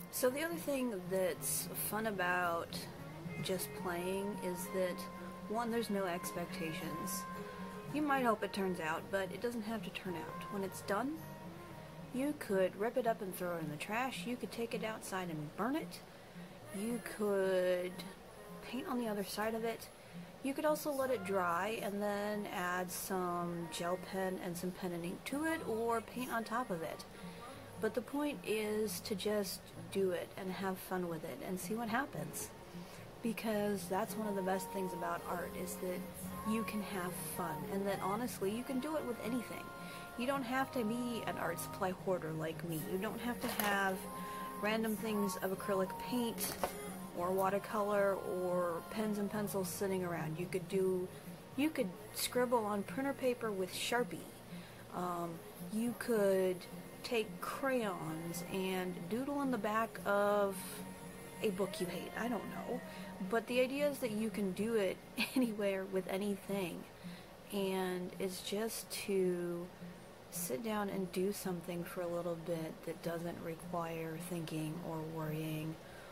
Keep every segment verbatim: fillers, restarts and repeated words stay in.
So the other thing that's fun about just playing is that, one, there's no expectations. You might hope it turns out, but it doesn't have to turn out. When it's done, you could rip it up and throw it in the trash. You could take it outside and burn it. You could paint on the other side of it. You could also let it dry and then add some gel pen and some pen and ink to it, or paint on top of it. But the point is to just do it and have fun with it and see what happens. Because that's one of the best things about art, is that you can have fun, and that honestly you can do it with anything. You don't have to be an art supply hoarder like me. You don't have to have random things of acrylic paint or watercolor or pens and pencils sitting around. You could do, you could scribble on printer paper with Sharpie. Um, you could take crayons and doodle in the back of a book you hate. I don't know. But the idea is that you can do it anywhere with anything. And it's just to sit down and do something for a little bit that doesn't require thinking or worrying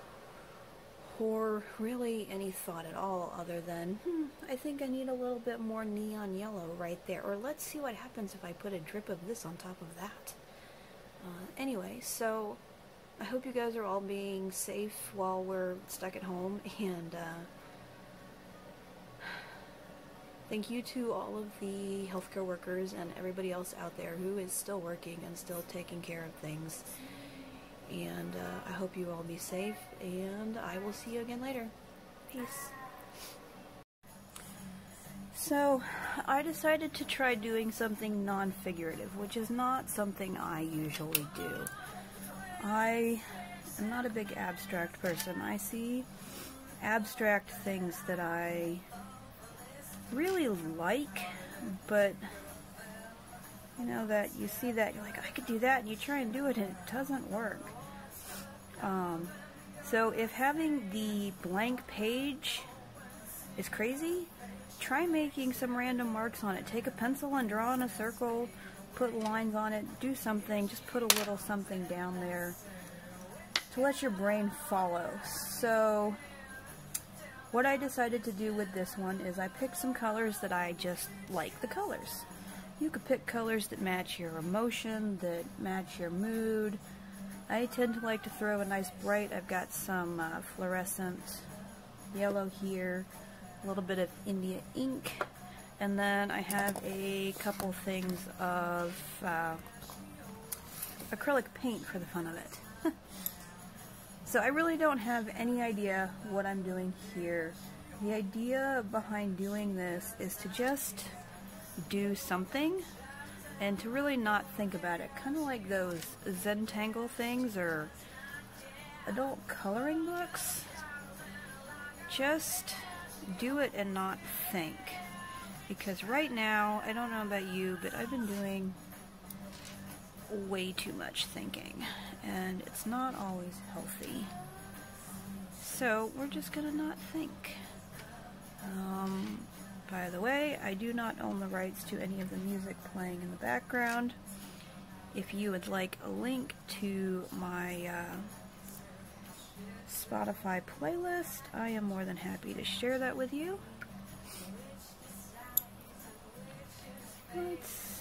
or really any thought at all, other than, hmm, I think I need a little bit more neon yellow right there, or let's see what happens if I put a drip of this on top of that. Uh, anyway, so I hope you guys are all being safe while we're stuck at home, and uh, thank you to all of the healthcare workers and everybody else out there who is still working and still taking care of things. And uh, I hope you all be safe, and I will see you again later. Peace. So, I decided to try doing something non-figurative, which is not something I usually do. I am not a big abstract person. I see abstract things that I really like, but you know, that you see that, you're like, I could do that, and you try and do it and it doesn't work. Um, so if having the blank page is crazy, try making some random marks on it. Take a pencil and draw in a circle, put lines on it, do something, just put a little something down there to let your brain follow. So what I decided to do with this one is I picked some colors that I just like the colors. You could pick colors that match your emotion, that match your mood. I tend to like to throw a nice bright. I've got some uh, fluorescent yellow here, a little bit of India ink, and then I have a couple things of uh, acrylic paint for the fun of it. So I really don't have any idea what I'm doing here. The idea behind doing this is to just do something and to really not think about it. Kind of like those Zentangle things or adult coloring books. Just do it and not think. Because right now, I don't know about you, but I've been doing way too much thinking, and it's not always healthy. So we're just gonna not think. Um, by the way, I do not own the rights to any of the music playing in the background. If you would like a link to my uh, Spotify playlist, I am more than happy to share that with you. Let's see.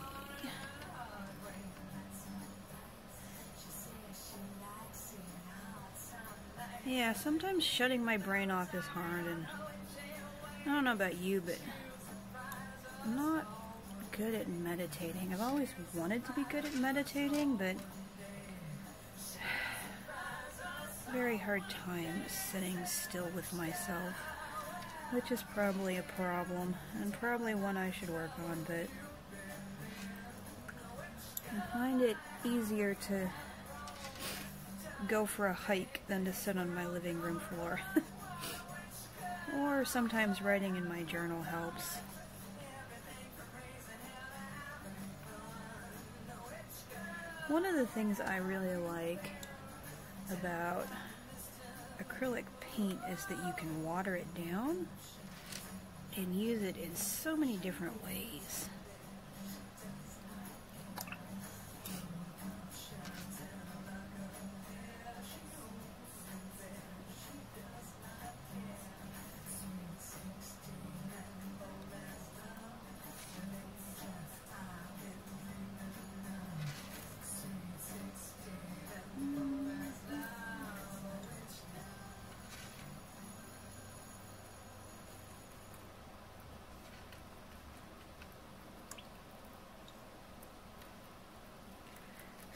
Yeah, sometimes shutting my brain off is hard, and I don't know about you, but I'm not good at meditating. I've always wanted to be good at meditating, but very hard time sitting still with myself, which is probably a problem, and probably one I should work on, but I find it easier to go for a hike than to sit on my living room floor. Or sometimes writing in my journal helps. One of the things I really like about acrylic paint is that you can water it down and use it in so many different ways.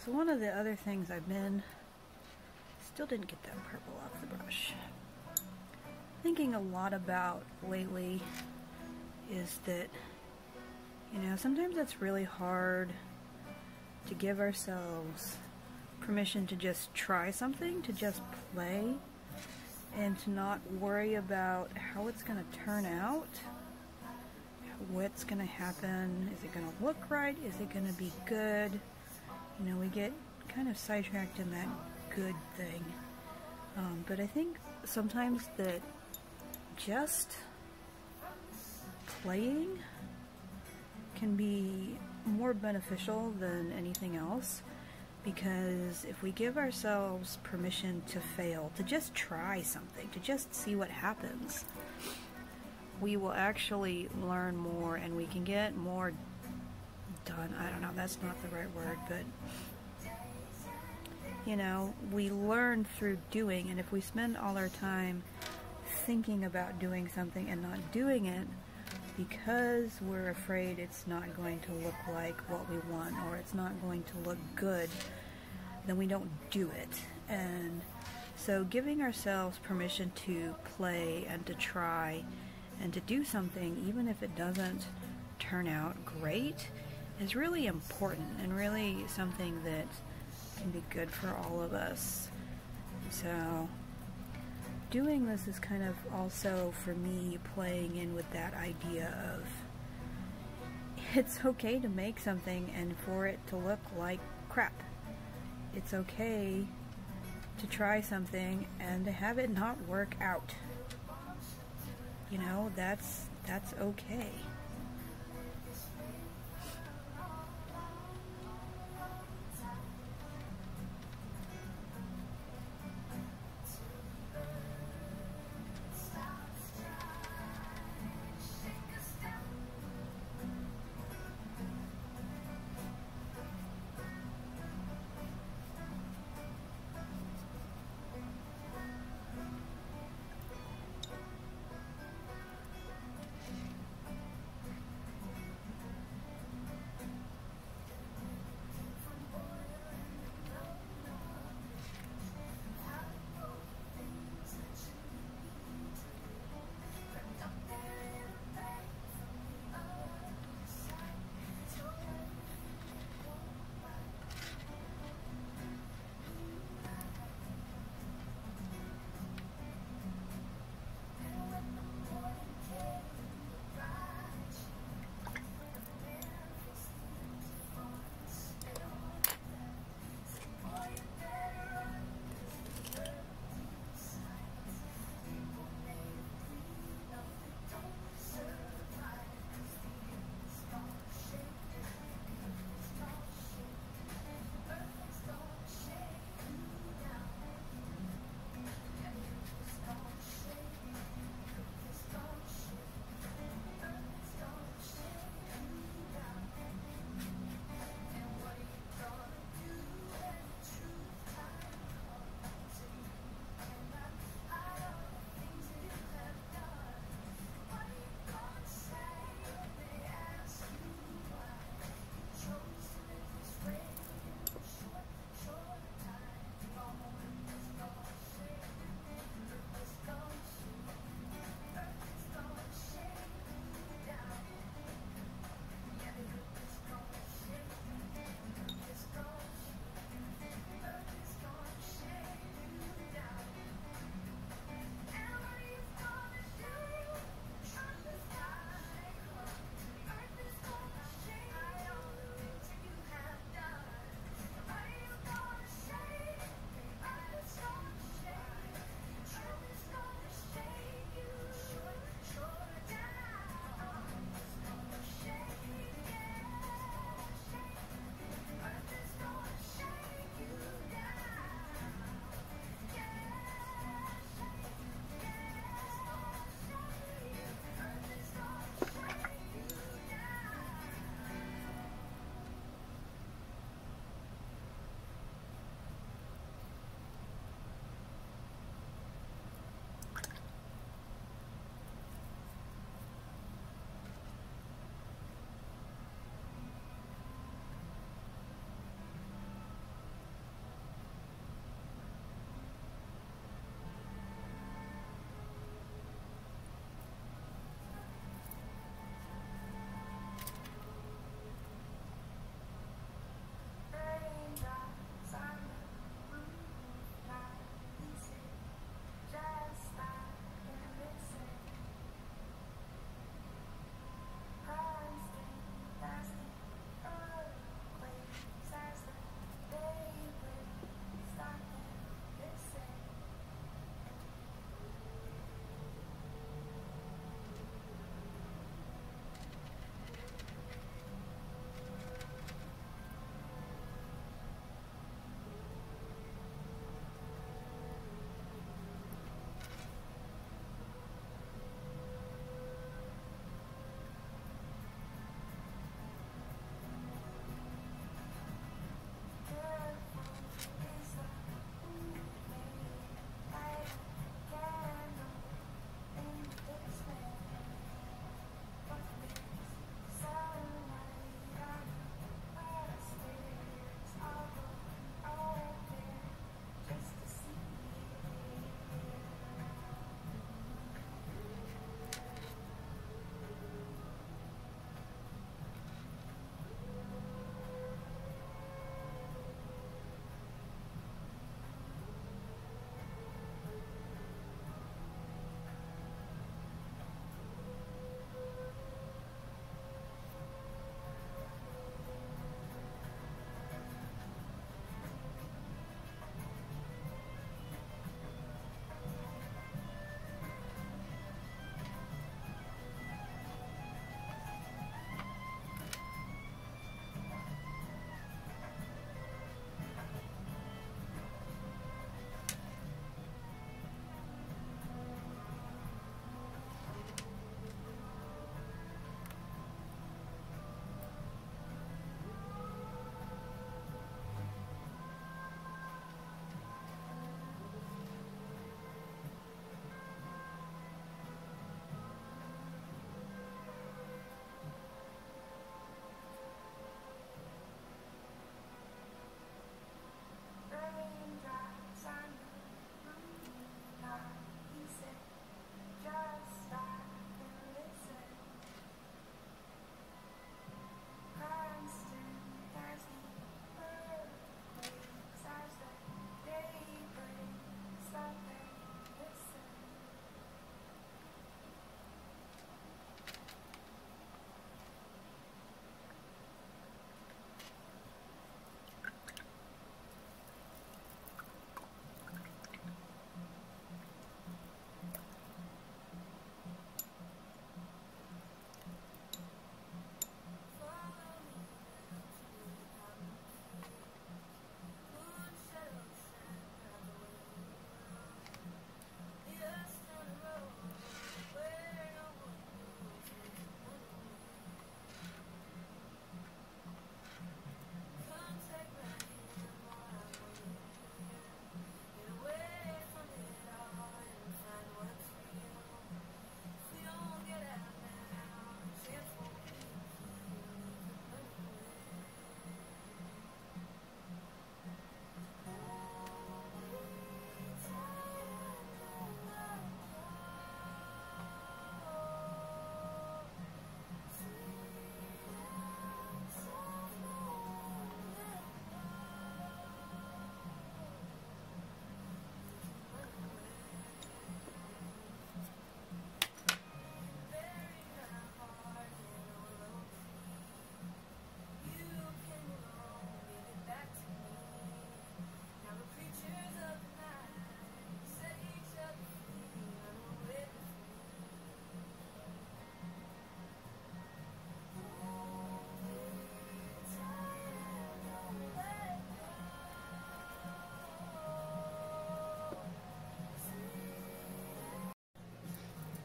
So one of the other things I've been, still didn't get that purple off the brush, thinking a lot about lately is that, you know, sometimes it's really hard to give ourselves permission to just try something, to just play, and to not worry about how it's going to turn out, what's going to happen, is it going to look right, is it going to be good. You know, we get kind of sidetracked in that good thing. Um, but I think sometimes that just playing can be more beneficial than anything else, because if we give ourselves permission to fail, to just try something, to just see what happens, we will actually learn more and we can get more done. I don't know, that's not the right word, but you know, we learn through doing, and if we spend all our time thinking about doing something and not doing it because we're afraid it's not going to look like what we want or it's not going to look good, then we don't do it. And so giving ourselves permission to play and to try and to do something, even if it doesn't turn out great, is really important and really something that can be good for all of us. So doing this is kind of also, for me, playing in with that idea of it's okay to make something and for it to look like crap. It's okay to try something and to have it not work out. You know, that's that's okay.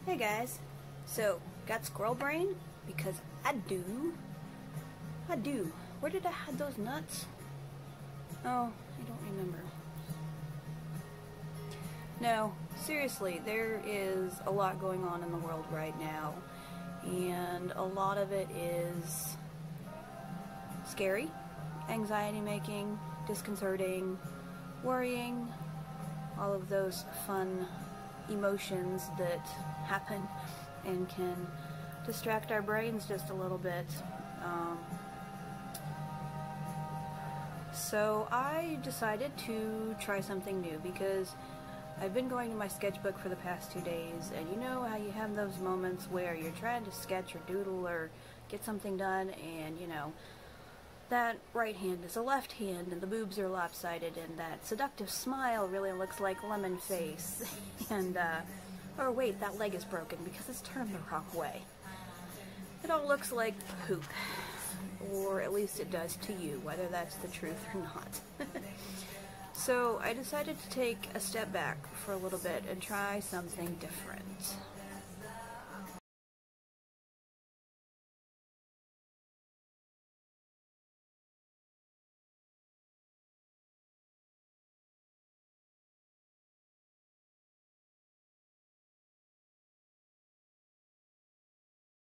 Hey guys, so got Squirrel Brain? Because I do. I do. Where did I hide those nuts? Oh, I don't remember. No, seriously, there is a lot going on in the world right now, and a lot of it is scary, anxiety-making, disconcerting, worrying, all of those fun emotions that happen and can distract our brains just a little bit. Um, so I decided to try something new because I've been going to my sketchbook for the past two days, and you know how you have those moments where you're trying to sketch or doodle or get something done, and you know that right hand is a left hand, and the boobs are lopsided, and that seductive smile really looks like lemon face, and, uh, or wait, that leg is broken because it's turned the wrong way. It all looks like poop, or at least it does to you, whether that's the truth or not. So I decided to take a step back for a little bit and try something different.